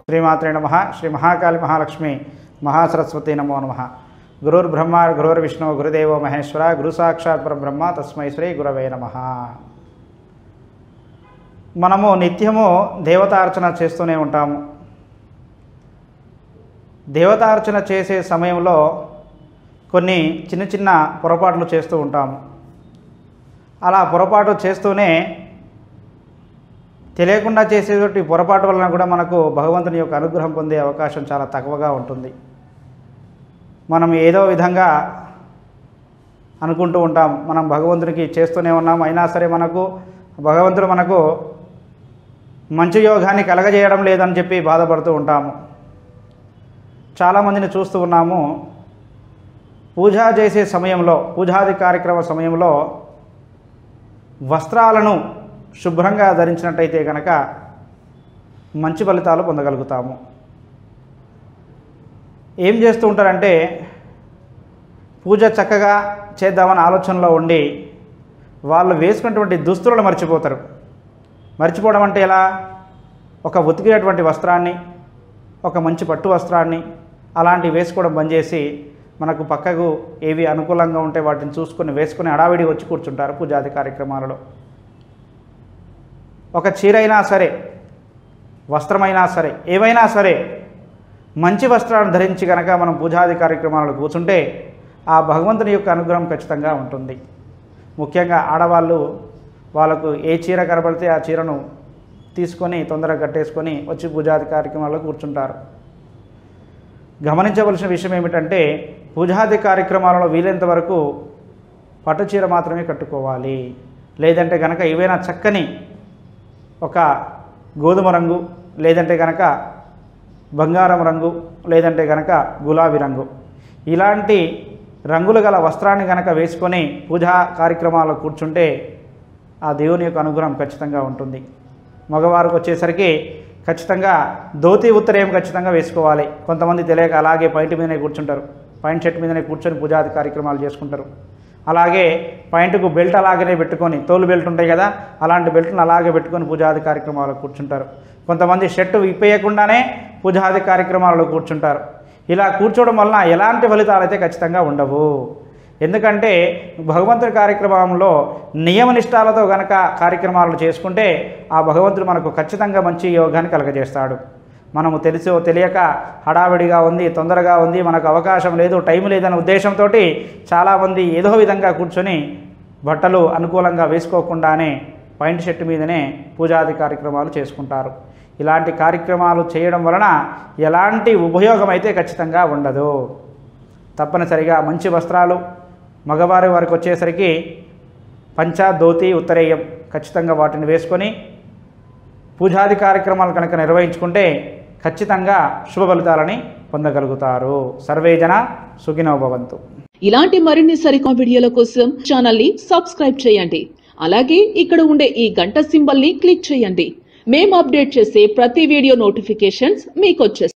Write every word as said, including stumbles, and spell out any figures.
శ్రీమాత్రే నమః. శ్రీ మహాకాళి మహాలక్ష్మి మహాసరస్వతి నమో నమః. గురుర్బ్రహ్మ గురుర్విష్ణు గురుదేవో మహేశ్వర గురు సాక్షాత్ పరబ్రహ్మ తస్మై శ్రీ గురవే నమః. మనము నిత్యము దేవతార్చన చేస్తూనే ఉంటాము. దేవతార్చన చేసే సమయంలో కొన్ని చిన్న చిన్న పొరపాట్లు చేస్తూ ఉంటాము. అలా పొరపాటు చేస్తూనే తెలియకుండా చేసేటువంటి పొరపాటు వలన కూడా మనకు భగవంతుని యొక్క అనుగ్రహం పొందే అవకాశం చాలా తక్కువగా ఉంటుంది. మనం ఏదో విధంగా అనుకుంటూ ఉంటాం, మనం భగవంతునికి చేస్తూనే ఉన్నాం, అయినా సరే మనకు భగవంతుడు మనకు మంచి యోగాన్ని కలగజేయడం లేదని చెప్పి బాధపడుతూ ఉంటాము. చాలామందిని చూస్తూ ఉన్నాము, పూజ చేసే సమయంలో, పూజాది కార్యక్రమ సమయంలో వస్త్రాలను శుభ్రంగా ధరించినట్టయితే కనుక మంచి ఫలితాలు పొందగలుగుతాము. ఏం చేస్తూ ఉంటారంటే, పూజ చక్కగా చేద్దామని ఆలోచనలో ఉండి వాళ్ళు వేసుకున్నటువంటి దుస్తులను మర్చిపోతారు. మర్చిపోవడం అంటే ఎలా? ఒక ఉతికినటువంటి వస్త్రాన్ని, ఒక మంచి పట్టు వస్త్రాన్ని అలాంటివి వేసుకోవడం బంద్ చేసి మనకు పక్కకు ఏవి అనుకూలంగా ఉంటే వాటిని చూసుకొని వేసుకొని హడావిడి వచ్చి కూర్చుంటారు పూజాది కార్యక్రమాలలో. ఒక చీర అయినా సరే, వస్త్రమైనా సరే, ఏవైనా సరే మంచి వస్త్రాలను ధరించి కనుక మనం పూజాది కార్యక్రమాలలో కూర్చుంటే ఆ భగవంతుని యొక్క అనుగ్రహం ఖచ్చితంగా ఉంటుంది. ముఖ్యంగా ఆడవాళ్ళు వాళ్ళకు ఏ చీర కనబడితే ఆ చీరను తీసుకొని తొందరగా కట్టేసుకొని వచ్చి పూజాది కార్యక్రమాల్లో కూర్చుంటారు. గమనించవలసిన విషయం ఏమిటంటే, పూజాది కార్యక్రమాలలో వీలైనంత వరకు పట్టు చీర మాత్రమే కట్టుకోవాలి. లేదంటే కనుక ఏవైనా చక్కని ఒక గోధుమ రంగు, లేదంటే కనుక బంగారం రంగు, లేదంటే కనుక గులాబీ రంగు, ఇలాంటి రంగులు గల వస్త్రాన్ని కనుక వేసుకొని పూజా కార్యక్రమాల్లో కూర్చుంటే ఆ దేవుని యొక్క అనుగ్రహం ఖచ్చితంగా ఉంటుంది. మగవారికి వచ్చేసరికి ఖచ్చితంగా ధోతి ఉత్తరేయం ఖచ్చితంగా వేసుకోవాలి. కొంతమంది తెలియక అలాగే పైంట్ మీదనే కూర్చుంటారు, పైంట్ షర్ట్ మీదనే కూర్చొని పూజాది కార్యక్రమాలు చేసుకుంటారు. అలాగే పాయింట్కు బెల్ట్ అలాగనే పెట్టుకొని, తోలు బెల్ట్ ఉంటాయి కదా, అలాంటి బెల్ట్ను అలాగే పెట్టుకొని పూజాది కార్యక్రమాల్లో కూర్చుంటారు. కొంతమంది షర్టు విప్పేయకుండానే పూజాది కార్యక్రమాలలో కూర్చుంటారు. ఇలా కూర్చోవడం వలన ఎలాంటి ఫలితాలు అయితే ఖచ్చితంగా ఉండవు. ఎందుకంటే భగవంతుడి కార్యక్రమంలో నియమనిష్టాలతో గనక కార్యక్రమాలు చేసుకుంటే ఆ భగవంతుడు మనకు ఖచ్చితంగా మంచి యోగాన్ని కలగజేస్తాడు. మనము తెలిసో తెలియక హడావిడిగా ఉంది, తొందరగా ఉంది, మనకు అవకాశం లేదు, టైం లేదనే ఉద్దేశంతో చాలామంది ఏదో విధంగా కూర్చొని బట్టలు అనుకూలంగా వేసుకోకుండానే పాయింట్ షర్ట్ మీదనే పూజాది కార్యక్రమాలు చేసుకుంటారు. ఇలాంటి కార్యక్రమాలు చేయడం వలన ఎలాంటి ఉపయోగం అయితే ఖచ్చితంగా ఉండదు. తప్పనిసరిగా మంచి వస్త్రాలు, మగవారి వారికి వచ్చేసరికి పంచ, ధోతి, ఉత్తరేయం ఖచ్చితంగా వాటిని వేసుకొని పూజాది కార్యక్రమాలు కనుక నిర్వహించుకుంటే ఖచ్చితంగా శుభ ఫలితాలని పొందగలుగుతారు. సర్వే జన సుఖినో భవంతు. ఇలాంటి మరిన్ని సరికొత్త వీడియోల కోసం ఛానల్ ని సబ్స్క్రైబ్ చేయండి. అలాగే ఇక్కడ ఉండే ఈ గంట సింబల్ ని క్లిక్ చేయండి. మేము అప్డేట్ చేసే ప్రతి వీడియో నోటిఫికేషన్స్ మీకు వచ్చేస్తాయి.